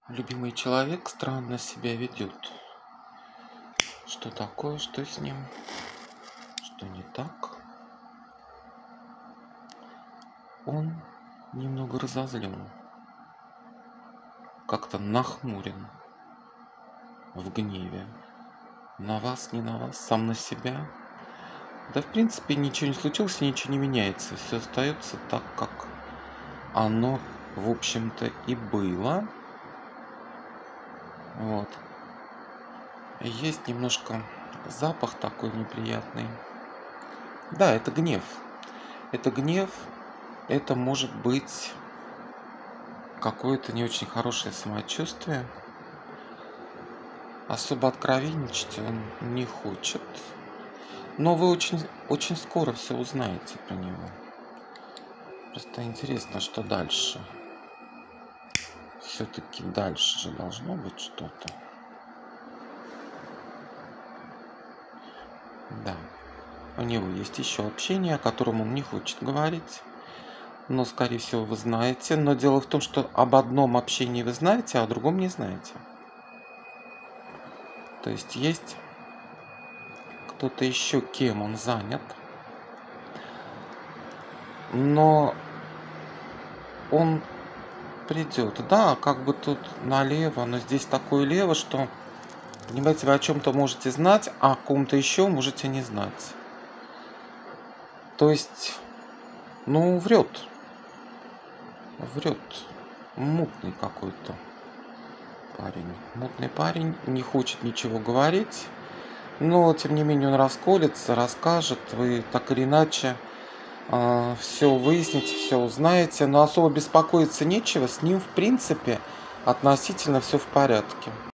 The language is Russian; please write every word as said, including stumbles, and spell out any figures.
Любимый человек странно себя ведет. Что такое, что с ним, что не так? Он немного разозлен, как-то нахмурен, в гневе. На вас, не на вас, сам на себя. Да, в принципе, ничего не случилось, и ничего не меняется. Все остается так, как оно, в общем-то, и было. Вот. Есть немножко запах такой неприятный. Да, это гнев. Это гнев, это может быть какое-то не очень хорошее самочувствие. Особо откровенничать он не хочет. Но вы очень, очень скоро все узнаете про него. Просто интересно, что дальше. Все-таки дальше же должно быть что-то. Да. У него есть еще общение, о котором он не хочет говорить. Но, скорее всего, вы знаете. Но дело в том, что об одном общении вы знаете, а о другом не знаете. То есть есть кто-то еще, кем он занят. Но он придет. Да, как бы тут налево, но здесь такое лево, что, понимаете, вы о чем-то можете знать, а о ком-то еще можете не знать. То есть, ну, врет. Врет. Мутный какой-то парень. Мутный парень, не хочет ничего говорить. Но, тем не менее, он расколется, расскажет. Вы так или иначе э, все выясните, все узнаете. Но особо беспокоиться нечего. С ним, в принципе, относительно все в порядке.